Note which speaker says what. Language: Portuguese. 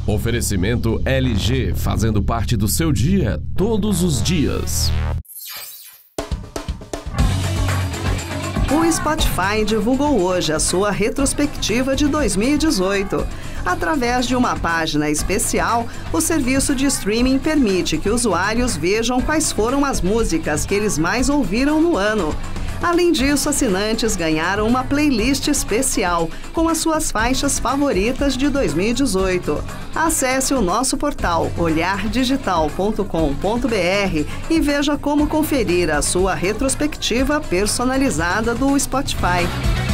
Speaker 1: Oferecimento LG, fazendo parte do seu dia, todos os dias.
Speaker 2: O Spotify divulgou hoje a sua retrospectiva de 2018. Através de uma página especial, o serviço de streaming permite que usuários vejam quais foram as músicas que eles mais ouviram no ano. Além disso, assinantes ganharam uma playlist especial com as suas faixas favoritas de 2018. Acesse o nosso portal olhardigital.com.br e veja como conferir a sua retrospectiva personalizada do Spotify.